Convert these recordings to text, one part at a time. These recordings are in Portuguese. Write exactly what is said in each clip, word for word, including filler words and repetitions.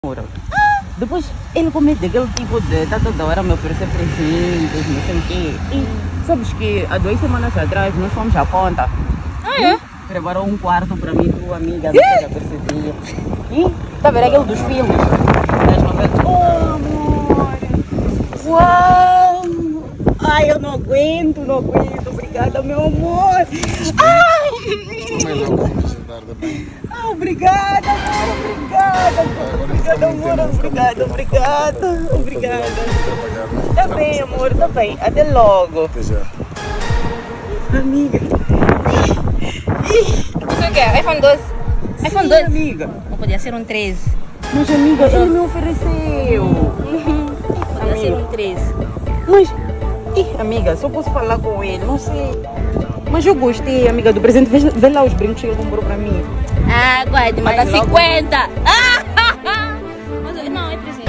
Depois ele comete aquele tipo de tá toda hora me oferecer presentes, não sei o quê. E sabes que há duas semanas atrás nós fomos à conta. Ah, é? Preparou um quarto para mim, tua amiga, não sei a perceber. E tá vendo aquele dos filmes? Das novelas. Oh, amor! Uau! Ai, eu não aguento, não aguento. Obrigada, meu amor. Ai! Ah, obrigada, amor, obrigada. Obrigada, amor, obrigada, obrigada. Obrigada. Tá bem, amor, tá bem. Até logo. Até já. Amiga. Isso o quê? iPhone doze? Sim, iPhone doze? amiga. Não podia ser um treze. Mas, amiga, ele me ofereceu. Podia ser um treze. Mas, ih, amiga, só posso falar com ele, não sei. Mas eu gostei, amiga, do presente. Vê, vê lá os brincos que ele comprou pra mim. Ah, guarde, manda Mas logo- cinquenta. Ah! Mas, não, é presente.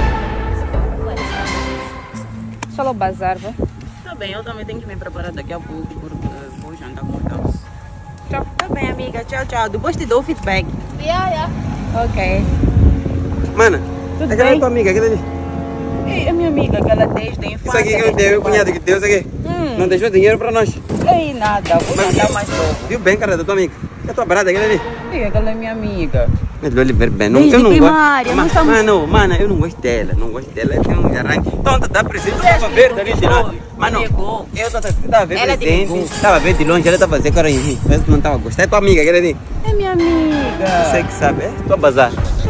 Só o bazar, vai. Tá bem, eu também tenho que me preparar daqui a pouco porque vou jantar com o Tchau. Tá bem, amiga. Tchau, tchau. Depois te dou o feedback. Yeah, yeah. Ok. Mana, Tudo aquela é bem? tua amiga, aquela ali. Ei, é minha amiga, aquela desde a infância. Isso aqui que eu tenho, o cunhado que deu, isso aqui. Hum. Não deixou dinheiro pra nós. Ei, nada. Vou jantar mais logo. Viu bem, cara, da tua amiga? É a tua barata, aquela ali. Ei, aquela é minha amiga. Melhor ele ver bem. Não, Desde eu não primária, gosto. nós estamos- Mano, mano, eu não gosto dela. Não gosto dela. Ela tem um arranque. Então, tá dá presente. Eu Você acha tava que vendo ali ele de longe. gostou? Mano, Negou. eu tava tava vendo Ela te presente. negou. Tava vendo de longe, ela tava fazendo cara em mim. Parece que não tava gostando. É tua amiga, aquela ali. É minha amiga. Você que sabe, é tua bazar.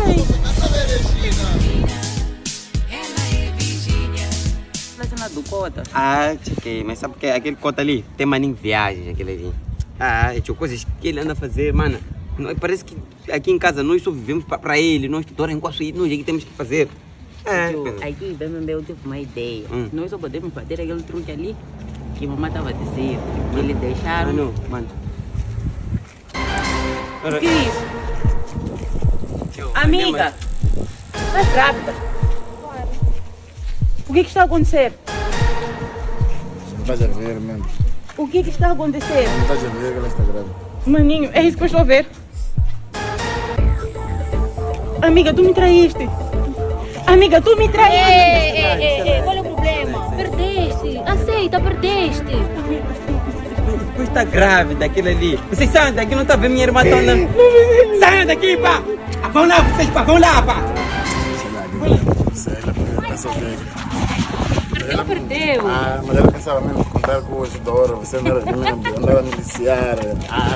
Vai ser na do Cota. Ah, chequei. Mas sabe o que? Aquele cota ali tem maninho viagem, aquele ali. Ah, tinha coisas que ele anda a fazer, mano. Nós- Parece que aqui em casa nós só vivemos pra, pra ele, nós todos nós é que temos que fazer. É, Tio, Pedro. aqui, bem, bem, eu tive uma ideia. Hum. Nós só podemos bater aquele truque ali que a mamãe estava a dizer. Que eles deixaram. Mano, mano. O que é isso? Tio, Amiga, estás grávida? O que é que está a acontecer? Não estás a ver mesmo. O que é que está a acontecer? Não estás a ver que ela está grávida. Maninho, é isso que eu estou a ver. Amiga, tu me traíste. Amiga, tu me Ei, traíste. ei, ei, ei, qual é o problema? Perdeste. Aceita, perdeste. Depois está grávida, aquele ali. Vocês saem daqui, não tá vendo minha irmã toda. Saiam daqui, pá! Ah, vão lá, vocês, pá, vão lá, pá! Sei lá, porque está solteira. Ela perdeu. Ah, mas ela pensava mesmo contar com o ajudador, você não era mesmo, andava a miliciar. Ah,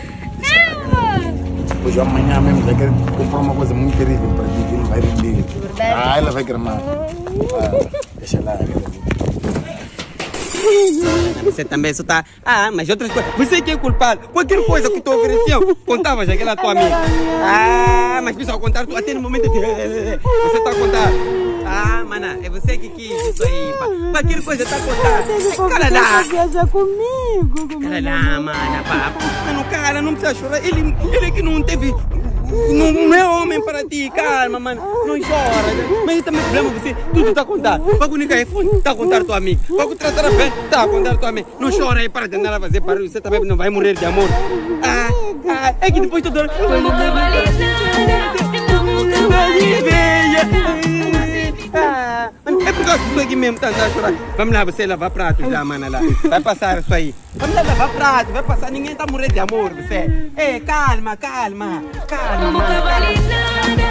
depois amanhã mesmo já quero comprar uma coisa muito terrível para ti que não vai render. Verdade. Ah, ela vai gramar. Ah, deixa lá. Você também só tá. Ah, mas outras coisas. Você que é culpado. Qualquer coisa que tu ofereciam, contavas aquela tua amiga. Ah, mas pessoal, contar tu até no momento de. Você tá a contar. Ah, mana, é você que quis isso aí, pá. Qualquer coisa tá a contar. Cara lá. Viajar comigo. Cara lá, mana, pá. Mano, cara, não precisa chorar. Ele, ele é que não teve. Não, não é homem para ti, calma, mano. Não chora. Né? Mas também o problema é você, tudo tá a contar. Pago o telefone, tá a contar tua amiga. Pago tratar bem, tá a contar tua amiga. Não chora aí, para de andar a fazer barulho. Você também não vai morrer de amor. Ah, ah, é que depois tu dor. Ah, mano, é por causa disso aqui mesmo, tá andando a chorar. Vamos lá, você lavar prato já, mana, lá. Vai passar isso aí. Vamos lá lavar prato, vai passar. Ninguém tá morrendo de amor, você. Ei, calma, calma, calma, mano.